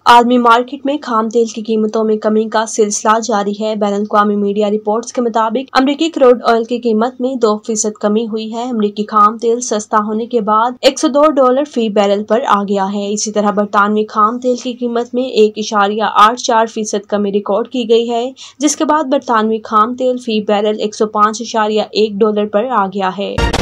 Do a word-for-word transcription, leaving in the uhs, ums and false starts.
आलमी मार्केट में खाम तेल की कीमतों में कमी का सिलसिला जारी है। बैनुल अक़वामी मीडिया रिपोर्ट्स के मुताबिक अमरीकी क्रूड ऑयल की कीमत में दो फीसद कमी हुई है। अमरीकी खाम तेल सस्ता होने के बाद एक सौ दो डॉलर फी बैरल पर आ गया है। इसी तरह बरतानवी खाम तेल की कीमत में एक इशारिया आठ चार फीसद कमी रिकॉर्ड की गई है, जिसके बाद बरतानवी खाम तेल फी बैरल एक सौ पाँच इशारिया एक डॉलर पर आ गया है।